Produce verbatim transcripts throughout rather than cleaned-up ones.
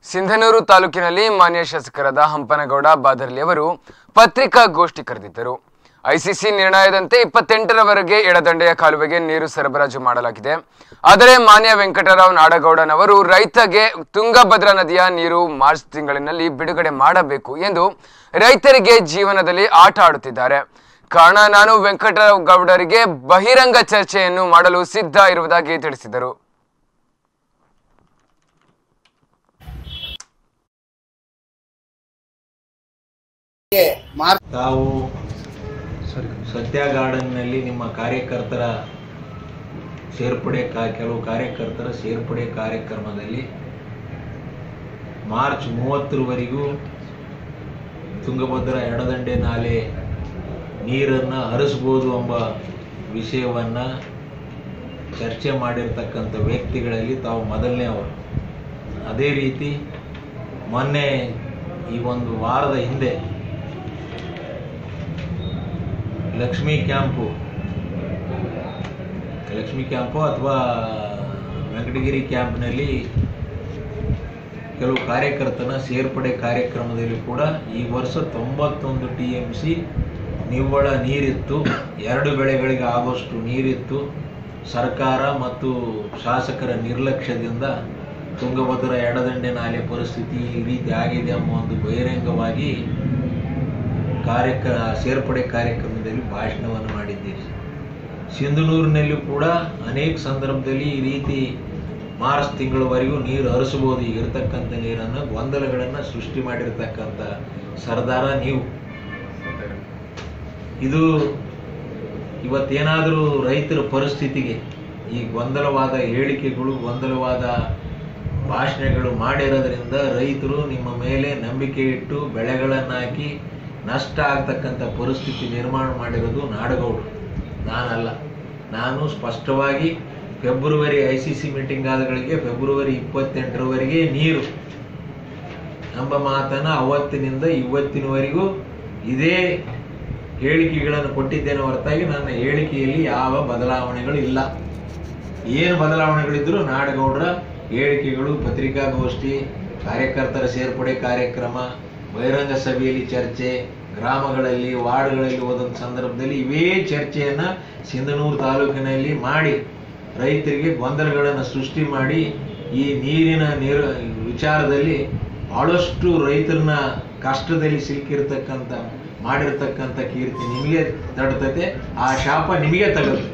ಸಿಂಧನೂರು ತಾಲೂಕಿನಲ್ಲಿ ಮಾನ್ಯ ಶಾಸಕರಾದ ಹಂಪನಗೌಡ ಬಾದರ್ಲಿ ಅವರು ಪತ್ರಿಕಾಗೋಷ್ಠಿ ಕರೆದಿದ್ದರು. ಐಸಿಸಿ ನಿರ್ಣಯದಂತೆ ಇಪ್ಪತ್ತೆಂಟರವರೆಗೆ ಎಡದಂಡೆಯ ಕಾಲುವೆಗೆ ನೀರು ಸರಬರಾಜು ಮಾಡಲಾಗಿದೆ. ಆದರೆ ಮಾನ್ಯ ವೆಂಕಟರಾವ್ ನಾಡಗೌಡನವರು ರೈತಗೆ ತುಂಗಭದ್ರಾ ನದಿಯ ನೀರು ಮಾರ್ಚ್ ತಿಂಗಳಿನಲ್ಲಿ ಬಿಡುಗಡೆ ಮಾಡಬೇಕು ಎಂದು ರೈತರಿಗೆ ಜೀವನದಲ್ಲಿ ಆಟ ಆಡುತ್ತಿದ್ದಾರೆ. ಕಾರಣ ನಾನು ವೆಂಕಟರಾವ್ ಗೌಡರಿಗೆ ಬಹಿರಂಗ ಚರ್ಚೆಯನ್ನು ಮಾಡಲು ಸಿದ್ಧ ಇರುವುದಾಗಿ ತಿಳಿಸಿದರು. ತಾವು ಸತ್ಯ ಗಾರ್ಡನ್ನಲ್ಲಿ ನಿಮ್ಮ ಕಾರ್ಯಕರ್ತರ ಸೇರ್ಪಡೆ ಕೆಲವು ಕಾರ್ಯಕರ್ತರ ಸೇರ್ಪಡೆ ಕಾರ್ಯಕ್ರಮದಲ್ಲಿ ಮಾರ್ಚ್ ಮೂವತ್ತರವರೆಗೂ ತುಂಗಭದ್ರಾ ಎಡದಂಡೆ ನಾಲೆ ನೀರನ್ನು ಹರಿಸಬಹುದು ಎಂಬ ವಿಷಯವನ್ನು ಚರ್ಚೆ ಮಾಡಿರ್ತಕ್ಕಂಥ ವ್ಯಕ್ತಿಗಳಲ್ಲಿ ತಾವು ಮೊದಲನೇ ಅವರು. ಅದೇ ರೀತಿ ಮೊನ್ನೆ ಈ ಒಂದು ವಾರದ ಹಿಂದೆ ಲಕ್ಷ್ಮೀ ಕ್ಯಾಂಪು ಲಕ್ಷ್ಮೀ ಕ್ಯಾಂಪು ಅಥವಾ ವೆಂಕಟಗಿರಿ ಕ್ಯಾಂಪ್ನಲ್ಲಿ ಕೆಲವು ಕಾರ್ಯಕರ್ತನ ಸೇರ್ಪಡೆ ಕಾರ್ಯಕ್ರಮದಲ್ಲಿ ಕೂಡ ಈ ವರ್ಷ ತೊಂಬತ್ತೊಂದು ಟಿ ಎಂ ಸಿ ನಿವ್ವಳ ನೀರಿತ್ತು. ಎರಡು ಬೆಳೆಗಳಿಗೆ ಆಗುವಷ್ಟು ನೀರಿತ್ತು. ಸರ್ಕಾರ ಮತ್ತು ಶಾಸಕರ ನಿರ್ಲಕ್ಷ್ಯದಿಂದ ತುಂಗಭದ್ರಾ ಎಡದಂಡೆ ನಾಲೆ ಪರಿಸ್ಥಿತಿ ಈ ರೀತಿ ಆಗಿದೆ ಎಂಬ ಒಂದು ಬಹಿರಂಗವಾಗಿ ಕಾರ್ಯಕ್ರಮ ಸೇರ್ಪಡೆ ಕಾರ್ಯಕ್ರಮದಲ್ಲಿ ಭಾಷಣವನ್ನು ಮಾಡಿದ್ದೀರಿ. ಸಿಂಧನೂರಿನಲ್ಲೂ ಕೂಡ ಅನೇಕ ಸಂದರ್ಭದಲ್ಲಿ ಈ ರೀತಿ ಮಾರ್ಚ್ ತಿಂಗಳವರೆಗೂ ನೀರು ಹರಿಸಬಹುದು, ಈಗಿರ್ತಕ್ಕಂಥ ನೀರನ್ನು ಗೊಂದಲಗಳನ್ನು ಸೃಷ್ಟಿ ಮಾಡಿರ್ತಕ್ಕಂಥ ಸರ್ದಾರ ನೀವು. ಇದು ಇವತ್ತೇನಾದರೂ ರೈತರ ಪರಿಸ್ಥಿತಿಗೆ ಈ ಗೊಂದಲವಾದ ಹೇಳಿಕೆಗಳು ಗೊಂದಲವಾದ ಭಾಷಣಗಳು ಮಾಡಿರೋದ್ರಿಂದ ರೈತರು ನಿಮ್ಮ ಮೇಲೆ ನಂಬಿಕೆ ಇಟ್ಟು ಬೆಳೆಗಳನ್ನು ಹಾಕಿ ನಷ್ಟ ಆಗ್ತಕ್ಕಂಥ ಪರಿಸ್ಥಿತಿ ನಿರ್ಮಾಣ ಮಾಡಿರೋದು ನಾಡಗೌಡರು, ನಾನಲ್ಲ. ನಾನು ಸ್ಪಷ್ಟವಾಗಿ February I C C meeting ಆದಗಳಿಗೆ ಫೆಬ್ರವರಿ ಇಪ್ಪತ್ತೆಂಟರವರೆಗೆ ನೀರು ಎಂಬ ಮಾತನ್ನು ಅವತ್ತಿನಿಂದ ಇವತ್ತಿನವರೆಗೂ ಇದೇ ಹೇಳಿಕೆಗಳನ್ನು ಕೊಟ್ಟಿದ್ದೇನೆ ಹೊರತಾಗಿ ನನ್ನ ಹೇಳಿಕೆಯಲ್ಲಿ ಯಾವ ಬದಲಾವಣೆಗಳು ಇಲ್ಲ. ಏನು ಬದಲಾವಣೆಗಳಿದ್ದರೂ ನಾಡಗೌಡರ ಹೇಳಿಕೆಗಳು, ಪತ್ರಿಕಾಗೋಷ್ಠಿ, ಕಾರ್ಯಕರ್ತರ ಸೇರ್ಪಡೆ ಕಾರ್ಯಕ್ರಮ, ಬಹಿರಂಗ ಸಭೆಯಲ್ಲಿ ಚರ್ಚೆ, ಗ್ರಾಮಗಳಲ್ಲಿ ವಾರ್ಡ್ಗಳಲ್ಲಿ ಹೋದಂಥ ಸಂದರ್ಭದಲ್ಲಿ ಇವೇ ಚರ್ಚೆಯನ್ನು ಸಿಂಧನೂರು ತಾಲೂಕಿನಲ್ಲಿ ಮಾಡಿ ರೈತರಿಗೆ ಗೊಂದಲಗಳನ್ನು ಸೃಷ್ಟಿ ಮಾಡಿ ಈ ನೀರಿನ ನೀರು ವಿಚಾರದಲ್ಲಿ ಬಹಳಷ್ಟು ರೈತರನ್ನ ಕಷ್ಟದಲ್ಲಿ ಸಿಲುಕಿರ್ತಕ್ಕಂಥ ಮಾಡಿರ್ತಕ್ಕಂಥ ಕೀರ್ತಿ ನಿಮಗೆ ತಡ್ತತೆ, ಆ ಶಾಪ ನಿಮಗೆ ತಗುತ್ತೆ.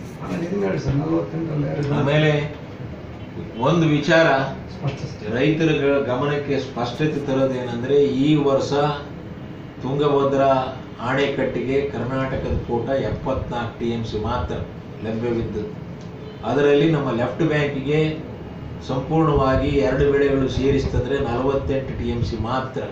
ಆಮೇಲೆ ಒಂದು ವಿಚಾರ ರೈತರ ಗಮನಕ್ಕೆ ಸ್ಪಷ್ಟತೆ ತರೋದೇನೆಂದರೆ, ಈ ವರ್ಷ ತುಂಗಭದ್ರಾ ಅಣೆಕಟ್ಟಿಗೆ ಕರ್ನಾಟಕದ ಕೋಟ ಎಪ್ಪತ್ನಾಲ್ಕು ಟಿ ಎಂ ಸಿ ಮಾತ್ರ ಲಭ್ಯವಿದ್ದದ್ದು. ಅದರಲ್ಲಿ ನಮ್ಮ ಲೆಫ್ಟ್ ಬ್ಯಾಂಕಿಗೆ ಸಂಪೂರ್ಣವಾಗಿ ಎರಡು ಬೆಳೆಗಳು ಸೇರಿಸ್ತಂದ್ರೆ ನಲವತ್ತೆಂಟು ಟಿ ಎಂ ಸಿ ಮಾತ್ರ.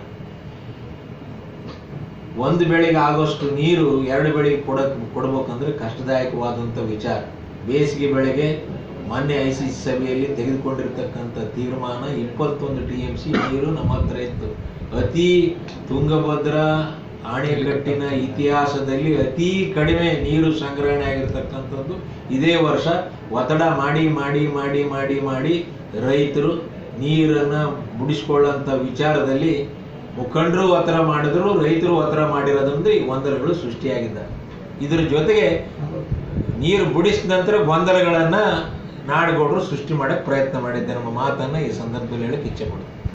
ಒಂದು ಬೆಳೆಗೆ ಆಗೋಷ್ಟು ನೀರು ಎರಡು ಬೆಳೆಗೆ ಕೊಡಕ್ ಕೊಡ್ಬೇಕಂದ್ರೆ ಕಷ್ಟದಾಯಕವಾದಂಥ ವಿಚಾರ. ಬೇಸಿಗೆ ಬೆಳೆಗೆ ಮೊನ್ನೆ ಐ ಸಿ ಸಿ ಸಭೆಯಲ್ಲಿ ತೆಗೆದುಕೊಂಡಿರ್ತಕ್ಕಂಥ ತೀರ್ಮಾನ ಇಪ್ಪತ್ತೊಂದು ಟಿ ಎಂ ಸಿ ನೀರು ನಮ್ಮ ಹತ್ರ ಇತ್ತು. ಅತಿ ತುಂಗಭದ್ರಾ ಅಣೆಕಟ್ಟಿನ ಇತಿಹಾಸದಲ್ಲಿ ಅತಿ ಕಡಿಮೆ ನೀರು ಸಂಗ್ರಹಣೆ ಆಗಿರ್ತಕ್ಕಂಥದ್ದು ಇದೇ ವರ್ಷ. ಒತ್ತಡ ಮಾಡಿ ಮಾಡಿ ಮಾಡಿ ಮಾಡಿ ಮಾಡಿ ರೈತರು ನೀರನ್ನು ಮುಡಿಸ್ಕೊಳ್ಳೋಂಥ ವಿಚಾರದಲ್ಲಿ ಮುಖಂಡರು ಒತ್ತಡ ಮಾಡಿದ್ರು, ರೈತರು ಒತ್ತಡ ಮಾಡಿರೋದ್ರಿಂದ ಈ ಗೊಂದಲಗಳು ಸೃಷ್ಟಿಯಾಗಿದ್ದಾರೆ. ಇದರ ಜೊತೆಗೆ ನೀರು ಬುಡಿಸಿದ ನಂತರ ಗೊಂದಲಗಳನ್ನು ನಾಡಗೌಡರು ಸೃಷ್ಟಿ ಮಾಡಕ್ಕೆ ಪ್ರಯತ್ನ ಮಾಡಿದ್ದಾರೆ ಎಂಬ ಮಾತನ್ನು ಈ ಸಂದರ್ಭದಲ್ಲಿ ಹೇಳಕ್ಕೆ ಇಚ್ಛೆ ಪಡ್ತೀನಿ.